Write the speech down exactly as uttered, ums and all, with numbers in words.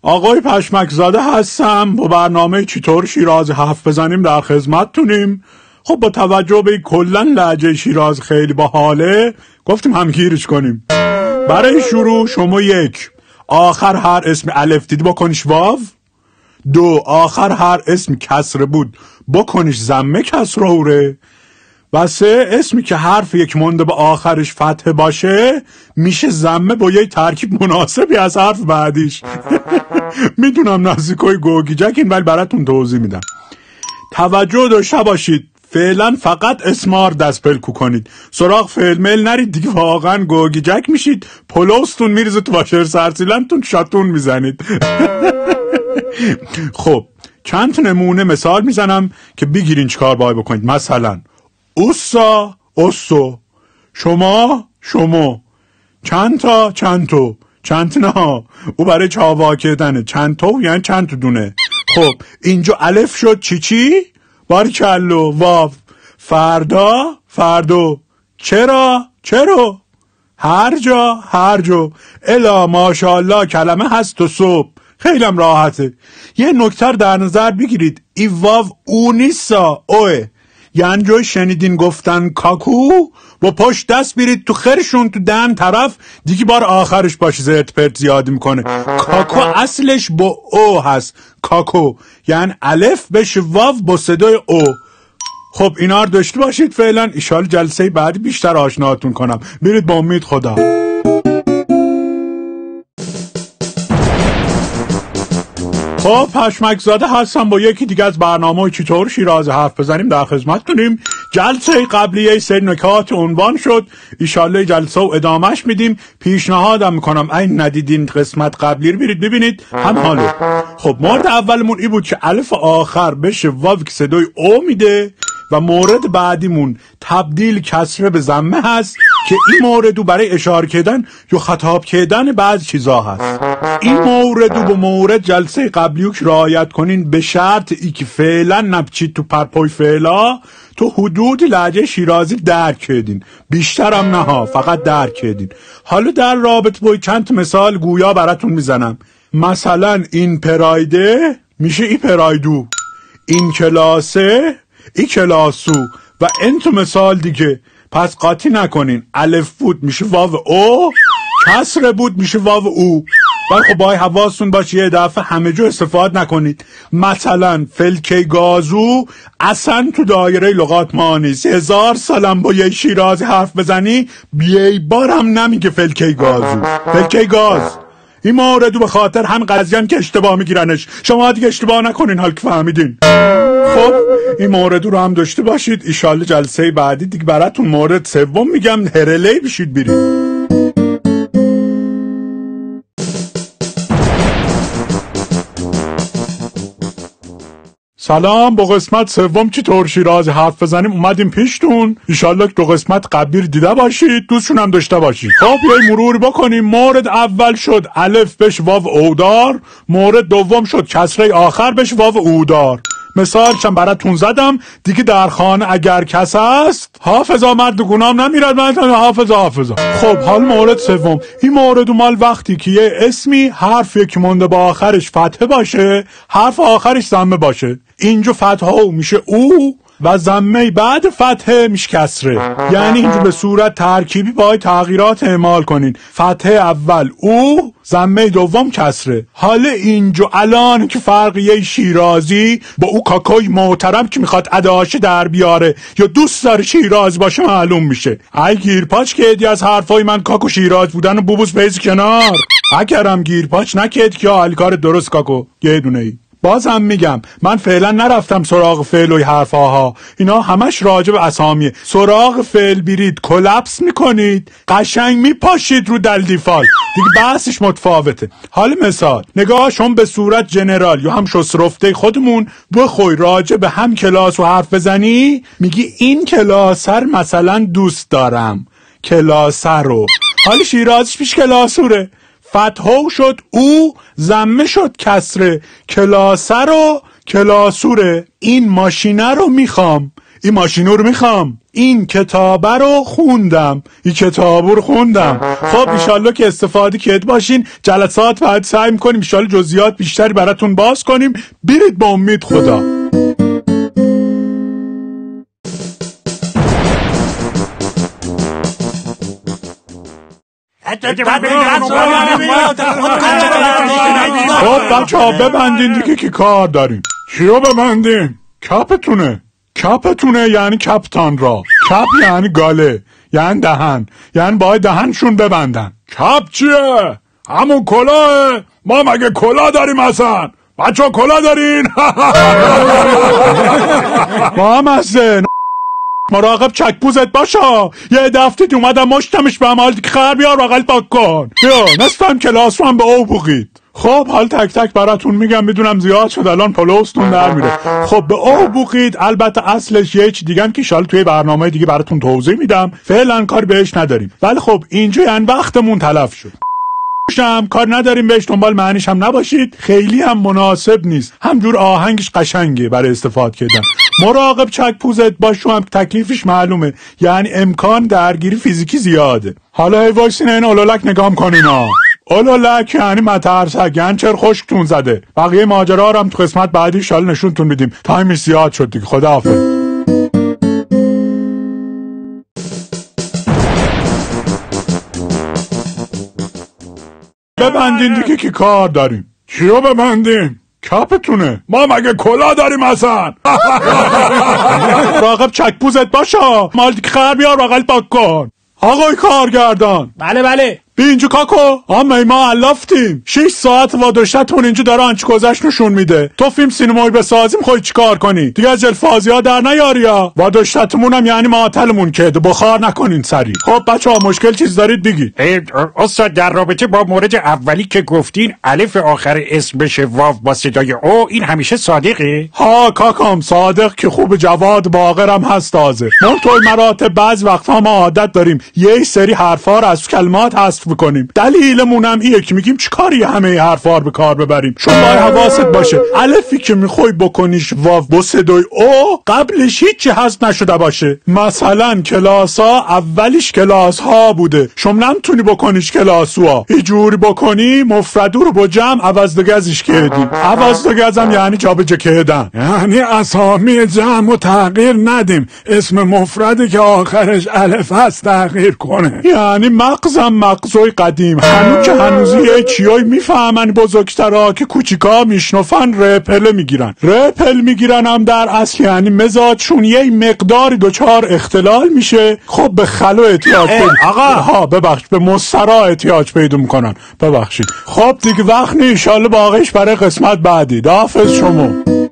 آقای پشمک زاده هستم. با برنامه چطور شیراز حرف بزنیم در خدمتتونیم. خب با توجه به کلن لهجه شیراز خیلی باحاله، گفتیم همگیرش کنیم. برای شروع شما یک، آخر هر اسم الف دیدی بکنیش واو. دو، آخر هر اسم کسره بود بکنیش ضمه کسره. و سه، اسمی که حرف یک مونده به آخرش فتحه باشه میشه ضمه با یه ترکیب مناسبی از حرف بعدیش. میدونم نزدیکای گوگیجکین ولی براتون توضیح میدم. توجه داشته باشید، فعلا فقط اسمار دست پلکو کنید، سراغ فعل مل نرید دیگه، واقعا گوگیجک میشید، پلوستون میریزه تو واشر سرسیلنتون شاتون میزنید. خب چند تا نمونه مثال میزنم که بگیرین چیکار باید بکنید. مثلا اوسا اوسو، شما شما، چند تا چند تو، چند نه او برای چاوا کردنه، چند تو یعنی چند تو دونه. خب اینجا الف شد چی چی؟ باریکالله. واو فردا فردو، چرا چرا، هر جا هر جا، الا ماشاءالله کلمه هست و صبح. خیلی هم راحته. یه نکته در نظر بگیرید، ای واو او نیستا اوه، یعنی جای شنیدین گفتن کاکو با پشت دست بیرید تو خرشون تو دهن طرف دیگه بار آخرش باشه زرت پرت زیادی میکنه. کاکو اصلش با او هست، کاکو یعنی الف بشه واو با صدای او. خب اینا رو داشته باشید فعلا، ایشال جلسه بعدی بیشتر آشناتون کنم. برید با امید خدا. خب پشمک زاده هستم با یکی دیگه از برنامه چطور شیراز حرف بزنیم در خدمتتونیم. جلسه قبلی یه سری نکات عنوان شد، ایشالله جلسه و ادامهش میدیم. پیشنهادم میکنم این ندیدین قسمت قبلی رو برید ببینید، هم حاله. خب مورد اولمون ای بود که الف آخر بشه واو که صدای او میده، و مورد بعدیمون تبدیل کسره به ضمه هست که این موردو برای اشاره کردن یا خطاب کردن بعض چیزا هست. این موردو با مورد جلسه قبلیو که رعایت کنین، به شرط ای که فعلا نپچید تو پرپای فعلا، تو حدود لهجه شیرازی درک کردین، بیشترم نه ها، فقط درک کردین. حالا در رابط با چند مثال گویا براتون میزنم. مثلا این پرایده میشه ای پرایدو، این کلاسه ای کلاسو، و این تو مثال دیگه. پس قاطی نکنین، الف بود میشه واو او، کسره بود میشه واو او. ولی خب باید حواستون باشه یه دفعه همه جو استفاده نکنید. مثلا فلکه گازو اصلا تو دایره لغات ما نیست. هزار سالم با یه شیرازی حرف بزنی بیای بارم نمیگه فلکه گازو، فلکه گاز. این موردو به خاطر هم قضیان که اشتباه میگیرنش، شما دیگه اشتباه نکنین حال که فهمیدین. خب این موردو رو هم داشته باشید. ایشالله جلسه بعدی دیگه براتون مورد سوم میگم، هرلی بشید برید. سلام، با قسمت سوم چطور شیرازی حرف بزنیم اومدیم پیشتون. ایشالله که دو قسمت قبلی رو دیده باشید، دوستشون هم داشته باشید. خب یه مرور بکنیم. مورد اول شد الف بش واو اودار، مورد دوم شد کسره آخر بش واو اودار. مثالش هم براتون زدم دیگه. در خانه اگر کس است، حافظا مرد گنام نمیرد، من حافظا حافظا. خب حال مورد سوم، این مورد مال وقتی که یه اسمی حرف یک مونده با آخرش فتحه باشه، حرف آخرش ضمه باشه. اینجا فتحه او میشه او و ضمه بعد فتحه میشه کسره. یعنی اینجا به صورت ترکیبی باید تغییرات اعمال کنین. فتحه اول او، ضمه دوم کسره. حالا اینجا الان که فرق یه شیرازی با او کاکای محترم که میخواد اداشه در بیاره یا دوست داره شیراز باشه معلوم میشه. ای گیرپاچ کردی از حرفای من کاکو شیراز بودن و بوبوس بیز کنار. اگرم گیرپاچ نکرد که حالی کار درست کاکو یه دونه ای. بازم میگم من فعلا نرفتم سراغ فعل و حرفاها، اینا همش راجع به اسامیه. سراغ فعل برید کلپس میکنید، قشنگ میپاشید رو دل دیفال دیگه، بحثش متفاوته. حالا مثال نگاه شما به صورت جنرال یا هم شسرفته خودمون بخوای راجع به هم کلاس و حرف بزنی، میگی این کلاسر مثلا دوست دارم، کلاسر رو. حالا شیرازش پیش کلاسوره، فتحو شد او، ضمه شد کسره، کلاسه رو کلاسوره. این ماشینه رو میخوام، این ماشینو رو میخوام، این کتابه رو خوندم این کتاب رو خوندم. خب ایشالله که استفاده کرد باشین. جلسات بعد سعی میکنیم ایشالله جزئیات بیشتری براتون باز کنیم. برید با امید خدا. خب بچه ها ببندین دیگه که کار داریم. چیو ببندیم؟ کپتونه. کپتونه یعنی کپتان را. کپ یعنی گاله یعنی دهن، یعنی باید دهنشون ببندن. کپ چیه؟ همون کلاه. ما مگه کلاه داریم اصلا؟ بچه ها کلاه دارین؟ ما هم هستن. مراقب چکپوزت باشا. یه دفتید اومدم مشتمش به عمال دیگه خر بیار بغل پاک کن. یا نصفم کلاس رو هم به او بگید. خب حال تک تک براتون میگم، میدونم زیاد شد الان پلوستون در میره. خب به او بگید. البته اصلش یه چی دیگه که شاید توی برنامه دیگه براتون توضیح میدم، فعلا کار بهش نداریم. ولی خب اینجا یعنی وقتمون تلف شد. هم کار نداریم بهش، دنبال معنیش هم نباشید، خیلی هم مناسب نیست، همجور آهنگش قشنگه برای استفاده کردن. مراقب چک پوزت باش، هم تکلیفش معلومه، یعنی امکان درگیری فیزیکی زیاده. حالا هی وایسین این اولولک نگام کنین ها. اولولک یعنی مترسک، یعنی چر خشکتون زده. بقیه ماجرا رو هم تو قسمت بعدی شال نشونتون میدیم. تایمش زیاد شد دیگه. خداحافظ. ببندین دیگه که کار داریم. چیو ببندیم؟ کپتونه. ما مگه کلاه داریم اصلا؟ راقب چکپوزت باشا. مال دیگه خر بیار بغل پاک کن. آقای کارگردان. بله بله. بی اینجا کاکو. آمه ما علافتیم. شش ساعت وادشتون اینجا داره آنچه گذشت نشون میده. تو فیلم سینمایی بسازیم خواهی چی کار کنی؟ دیگه از جلفازی ها در نیاری ها. وادشتمون هم یعنی معطلمون کرده، بخار نکنین سری. خب بچه ها مشکل چیز دارید بگید. استاد در رابطه با مورد اولی که گفتین الف آخر اسم بشه واو با صدای او، این همیشه صادقه؟ ها کاکام صادق که خوب، جواد باقرم هست تازه. من توی مراتب بعض وقتا ما عادت داریم یه سری حرفا رو از کلمات حذف بکنیم. دلیلمون هم اینه که میگیم چیکاری همه حرفا رو به کار ببریم. شما باید حواست باشه الفی که میخوای بکنیش واو با صدای او قبلش هیچی حذف نشده باشه. مثلا کلاس ها اولیش کلاس ها بوده، شما نمیتونی بکنیش کلاس ها. اینجوری بکنی مفردو رو با جمع عوض دگزش کردی. عوض دگزم یعنی جابجا کردن، یعنی اسامی جمع رو تغییر ندیم، اسم مفردی که آخرش الف هست تغییر کنه. یعنی مغزم مغزوی قدیم، هنو که هنوزی یه چیایی میفهمن بزرگترها که کوچیکا میشنفن رپل میگیرن. رپل میگیرن هم در اصل یعنی مزاجشون یه مقداری دوچار اختلال میشه. خب به خلو احتیاج پیدا. آقا ها ببخش، به مسترا احتیاج پیدا میکنن. ببخشید. خب دیگه وقت نیست، ان شاءالله باقیش برای قسمت بعدی. حافظ شما.